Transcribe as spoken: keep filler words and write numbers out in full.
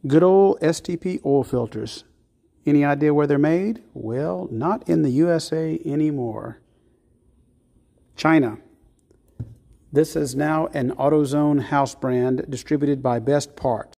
Good old S T P oil filters. Any idea where they're made? Well, not in the U S A anymore. China. This is now an AutoZone house brand distributed by Best Parts.